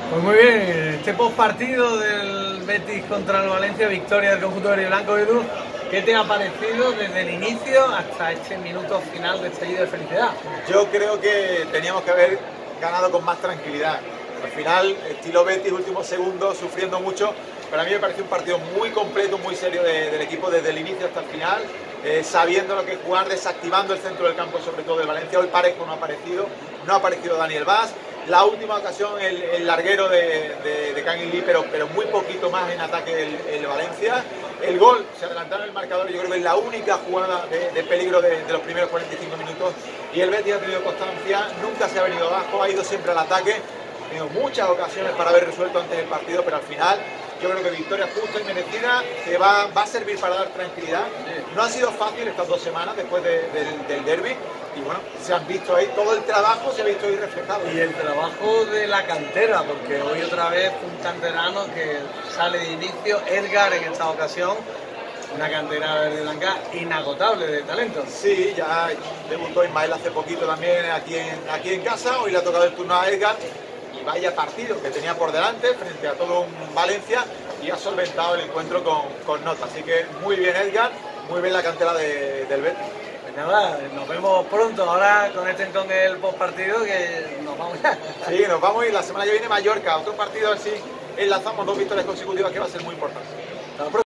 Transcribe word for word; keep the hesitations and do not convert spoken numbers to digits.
Pues muy bien, este postpartido del Betis contra el Valencia, victoria del conjunto verde y blanco, Edu, ¿qué te ha parecido desde el inicio hasta este minuto final de estallido de felicidad? Yo creo que teníamos que haber ganado con más tranquilidad. Al final, estilo Betis, últimos segundos, sufriendo mucho, pero a mí me parece un partido muy completo, muy serio de, del equipo desde el inicio hasta el final, eh, sabiendo lo que es jugar, desactivando el centro del campo, sobre todo del Valencia. Hoy Parejo no ha aparecido, no ha aparecido Daniel Vaz. La última ocasión, el, el larguero de, de, de Kangin Lee, pero, pero muy poquito más en ataque el, el Valencia. El gol, se adelantaron el marcador, yo creo que es la única jugada de, de peligro de, de los primeros cuarenta y cinco minutos. Y el Betis ha tenido constancia, nunca se ha venido abajo, ha ido siempre al ataque. Ha tenido muchas ocasiones para haber resuelto antes del partido, pero al final yo creo que victoria justa y merecida, que va, va a servir para dar tranquilidad. No ha sido fácil estas dos semanas después de, de, del derbi. Y bueno, se han visto ahí, todo el trabajo se ha visto ahí reflejado. Y el trabajo de la cantera, porque hoy otra vez un canterano que sale de inicio, Edgar en esta ocasión, una cantera verde y blanca inagotable de talento. Sí, ya debutó Ismael hace poquito también aquí en, aquí en casa, hoy le ha tocado el turno a Edgar. Y vaya partido que tenía por delante frente a todo un Valencia y ha solventado el encuentro con, con nota. Así que muy bien Edgar, muy bien la cantera de, del Betis. Pues nada, nos vemos pronto. Ahora conecten con el postpartido que nos vamos ya. Sí, nos vamos y la semana que viene Mallorca, otro partido así, enlazamos dos victorias consecutivas que va a ser muy importante. Hasta la próxima.